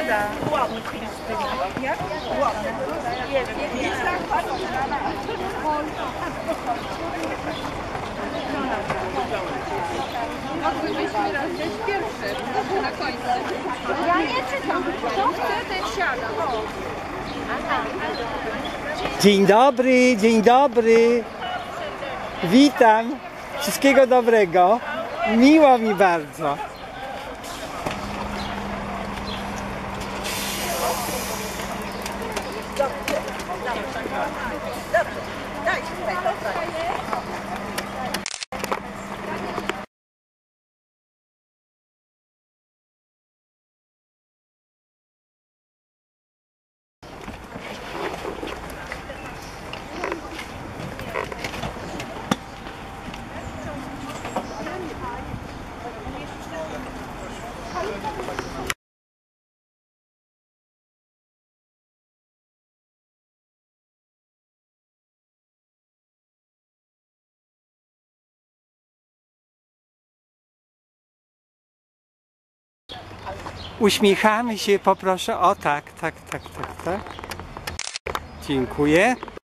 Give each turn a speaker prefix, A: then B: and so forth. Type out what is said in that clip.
A: Moglibyśmy rozdzieć pierwszy, na końcu. Ja nie czytam. Kto chce, ten siada.
B: Dzień dobry, dzień dobry. Witam. Wszystkiego dobrego. Miło mi bardzo. Uśmiechamy się, poproszę. O tak, tak, tak, tak, tak. Dziękuję.